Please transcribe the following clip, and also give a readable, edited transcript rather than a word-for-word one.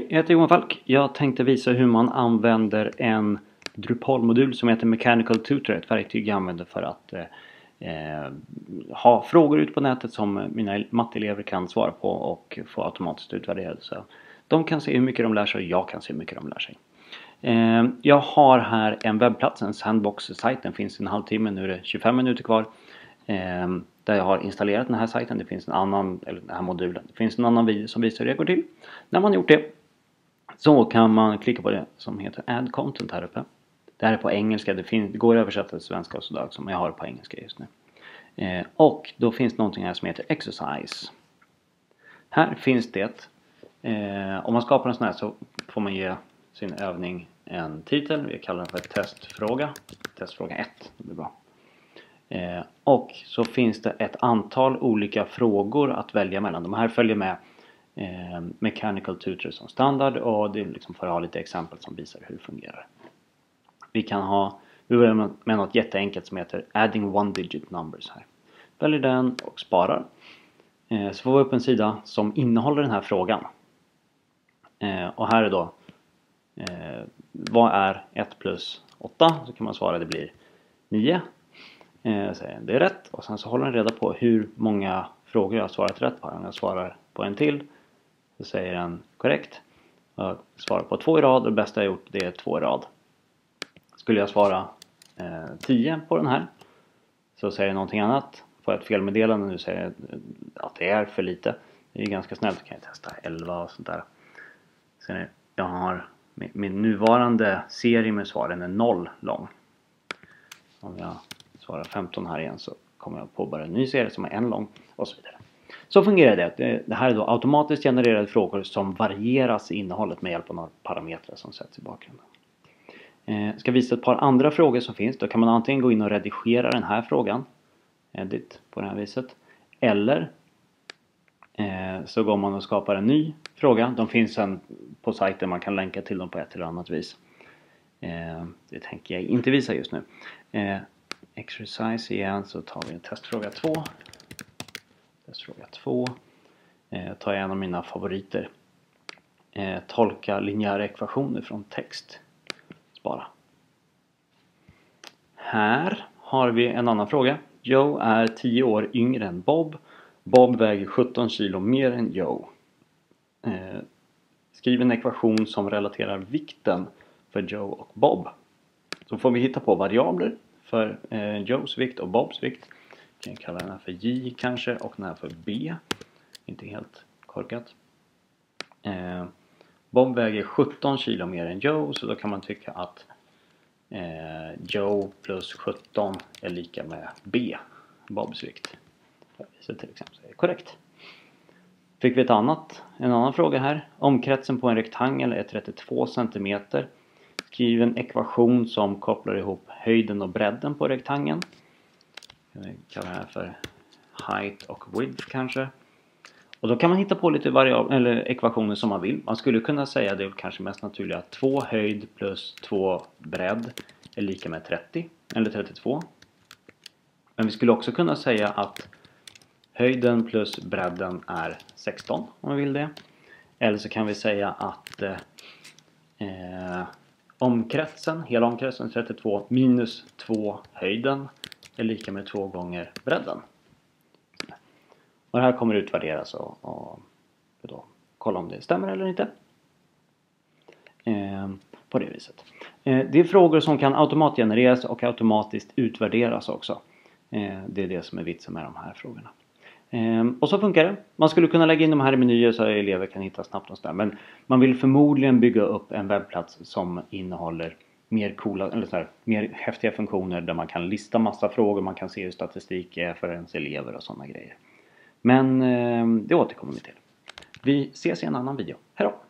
jag heter Johan Falk. Jag tänkte visa hur man använder en Drupal-modul som heter Mechanical Tutor. Ett verktyg jag använder för att ha frågor ut på nätet som mina matteelever kan svara på och få automatiskt utvärderade. Så de kan se hur mycket de lär sig och jag kan se hur mycket de lär sig. Jag har här en webbplats, en sandbox-sajt. Den finns en halvtimme, nu är det 25 minuter kvar. Där jag har installerat den här sajten. Det finns en annan, eller den här modulen. Det finns en annan video som visar hur det går till. När man gjort det så kan man klicka på det som heter Add Content här uppe. Det här är på engelska. Det går att översätta till svenska och sådär som jag har på engelska just nu. Och då finns det någonting här som heter Exercise. Här finns det. Om man skapar en sån här så får man ge sin övning en titel. Vi kallar den för testfråga. Testfråga 1. Det blir bra. Och så finns det ett antal olika frågor att välja mellan. De här följer med Mechanical Tutor som standard. Och det är liksom för att ha lite exempel som visar hur det fungerar. Vi börjar med något jätteenkelt som heter Adding One Digit Numbers här. Väljer den och sparar. Så får vi upp en sida som innehåller den här frågan. Och här är då vad är 1 plus 8? Så kan man svara det blir 9. Det är rätt. Och sen så håller den reda på hur många frågor jag har svarat rätt på. Om jag svarar på en till så säger den korrekt. Jag svarar på 2 i rad och det bästa jag gjort det är 2 i rad. Skulle jag svara 10 på den här så säger den någonting annat. Får jag ett felmeddelande nu säger att det är för lite. Det är ganska snällt. Kan jag testa 11 och sånt där. Sen jag har min nuvarande serie med svaren är 0 lång. Om jag svarar 15 här igen så kommer jag påbörja en ny serie som är 1 lång och så vidare. Så fungerar det. Det här är då automatiskt genererade frågor som varieras i innehållet med hjälp av några parametrar som sätts i bakgrunden. Jag ska visa ett par andra frågor som finns. Då kan man antingen gå in och redigera den här frågan. Edit på det här viset. Eller så går man och skapar en ny fråga. De finns på sajten. Man kan länka till dem på ett eller annat vis. Det tänker jag inte visa just nu. Exercise igen så tar vi en testfråga 2. Testfråga 2. Tar jag en av mina favoriter. Tolka linjära ekvationer från text. Spara. Här har vi en annan fråga. Joe är 10 år yngre än Bob. Bob väger 17 kilo mer än Joe. Skriv en ekvation som relaterar vikten för Joe och Bob. Så får vi hitta på variabler för Joes vikt och Bobs vikt. Jag kan kalla den här för J kanske och den här för B. Inte helt korkat. Bob väger 17 kilo mer än Joe, så då kan man tycka att Joe plus 17 är lika med B, Bobs vikt. Så till exempel är det korrekt. Fick vi en annan fråga här. Omkretsen på en rektangel är 32 cm. Skriv en ekvation som kopplar ihop höjden och bredden på rektangeln. Jag kallar det här för height och width kanske. Och då kan man hitta på lite ekvationer som man vill. Man skulle kunna säga det kanske mest naturliga att 2 höjd plus 2 bredd är lika med 30 eller 32. Men vi skulle också kunna säga att höjden plus bredden är 16 om vi vill det. Eller så kan vi säga att hela omkretsen 32 minus 2 höjden är lika med 2 gånger bredden. Och det här kommer utvärderas och då kolla om det stämmer eller inte. På det viset. Det är frågor som kan automatgenereras och automatiskt utvärderas också. Det är det som är vitsen med de här frågorna. Och så funkar det. Man skulle kunna lägga in de här i menyer så att elever kan hitta snabbt och sådär. Men man vill förmodligen bygga upp en webbplats som innehåller mer häftiga funktioner där man kan lista massa frågor. Man kan se hur statistik är för ens elever och sådana grejer. Men det återkommer vi till. Vi ses i en annan video. Hej då!